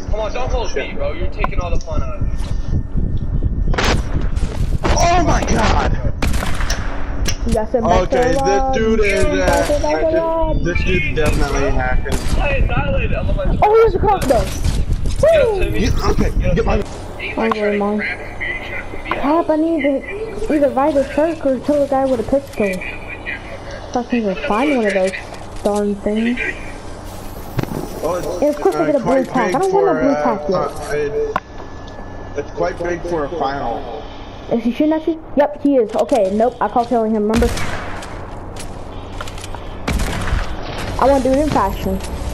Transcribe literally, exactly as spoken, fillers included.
Come on, don't hold me, bro. You're taking all the fun out of it. Oh my god! You got some back Okay, there, this dude is, uh, uh, this, this dude's definitely hacking. Hey, Nylon, I love my oh, here's a crossbow! Woo! You, okay, get my... Angry mom. Crap, I need to either ride a shark or kill a guy with a pistol. If I can even find one of those darn things. Oh, it's, And of course I get a blue tack. I don't want a blue tack yet. Uh, it, it's quite big for a final. Is he shooting at you? Yep, he is. Okay, nope, I call killing him, remember? I want to do it in fashion.